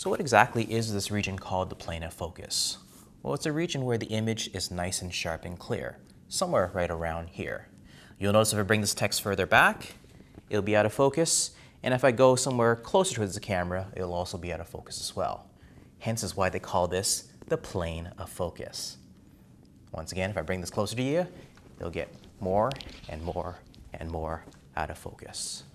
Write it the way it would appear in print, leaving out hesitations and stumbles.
So what exactly is this region called the plane of focus? Well, it's a region where the image is nice and sharp and clear, somewhere right around here. You'll notice if I bring this text further back, it'll be out of focus, and if I go somewhere closer towards the camera, it'll also be out of focus as well. Hence is why they call this the plane of focus. Once again, if I bring this closer to you, it'll get more and more and more out of focus.